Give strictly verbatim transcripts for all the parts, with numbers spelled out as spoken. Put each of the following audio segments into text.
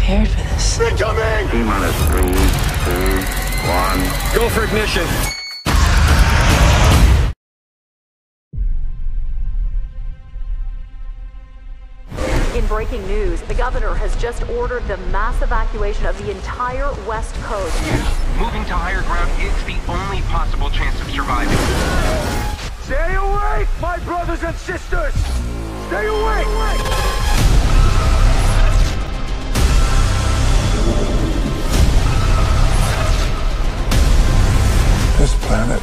prepared for this. Incoming! T-minus three, two, one. Go for ignition! In breaking news, the governor has just ordered the mass evacuation of the entire West Coast. Moving to higher ground is the only possible chance of surviving. Stay awake, my brothers and sisters! Stay awake! This planet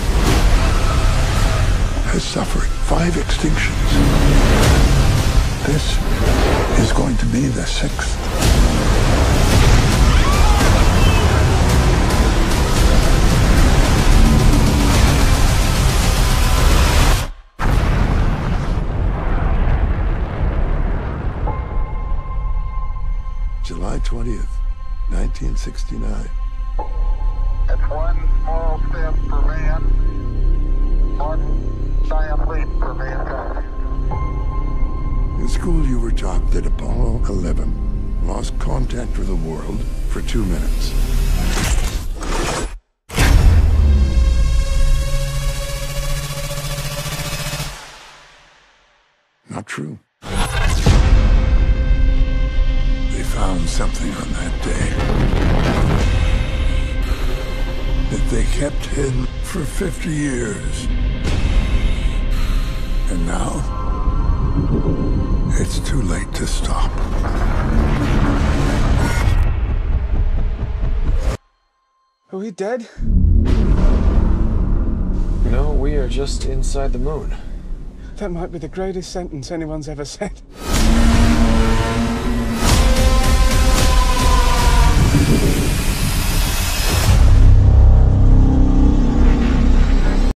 has suffered five extinctions. This is going to be the sixth. July twentieth, nineteen sixty-nine. It's one small step for man, one giant leap for mankind. In school, you were taught that Apollo eleven lost contact with the world for two minutes. Not true. They found something on that day that they kept hidden for fifty years. And now, it's too late to stop. Are we dead? No, we are just inside the moon. That might be the greatest sentence anyone's ever said.